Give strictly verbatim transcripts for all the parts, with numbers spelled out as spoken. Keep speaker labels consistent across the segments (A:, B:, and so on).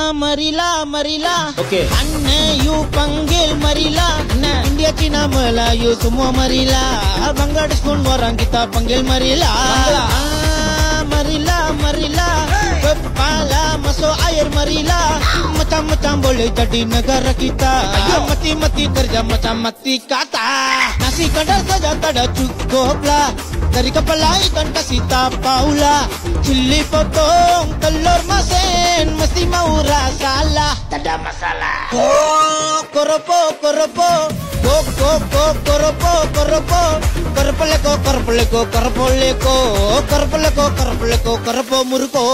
A: marilah, marilah.
B: Okey.
A: Anne you panggil marilah. Nah, India, Cina, Melayu semua marilah. Bangladesh pun orang kita panggil marilah. Ah, marilah, marilah. Kepala masuk air marilah. Macam-macam boleh jadi negara kita. Mati-mati kerja macam mati kata. Nasi kadar saja tak ada cukup lah. Dari kepala ikan kasih tapaulah. Cili potong telur masin mesti mau rasa lah.
B: Tak ada masalah.
A: Oh, koropo, koropo. Go, go, go, koropo, koropo. Korpoleko, korpoleko, korpoleko. Korpoleko, korpoleko, korpo murko.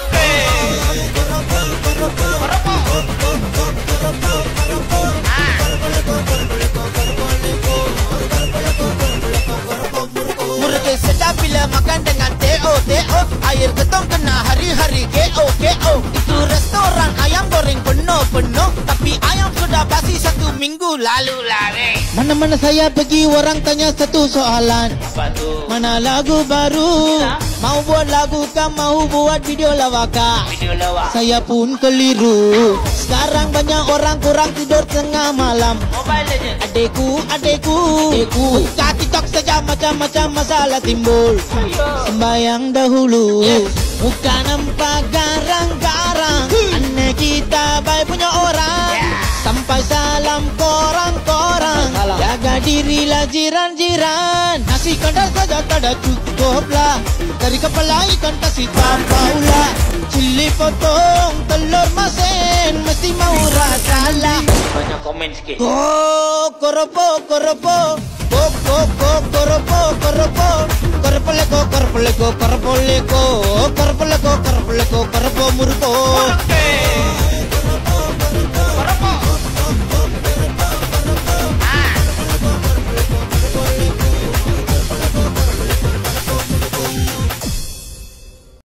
A: Murke sedap bila makan dengan teo, teo. Air getong kena hari-hari keo, keo. Itu restoran ayam goreng penuh-penuh. Tapi ayam sudah basi satu minggu lalu lah. Mana-mana saya pergi orang tanya satu soalan.
B: Apa tu?
A: Mana lagu baru?
B: Bisa.
A: Mau buat lagu kah mau buat video lawakah?
B: Video lawak.
A: Saya pun keliru. Sekarang banyak orang kurang tidur tengah malam.
B: Mobile Legends.
A: Adekku, adekku, adekku. Buka TikTok saja macam-macam masalah timbul. Sembayang dahulu. Bukan nampak garang-garang. Aneh kita baik punya orang. Sampai salam korang-korang. Jaga dirilah jiran-jiran. Nasi kadar saja tak ada cukup lah. Dari kepala ikan kasih tapaulah. Cili potong telur masin mesti mau rasa lah.
B: Banyak komen sikit.
A: Oh, koropo, koropo. Go, go, go, koropo, koropo. Korpoleko, korpoleko, korpoleko. Korpoleko, korpoleko, korpo murko.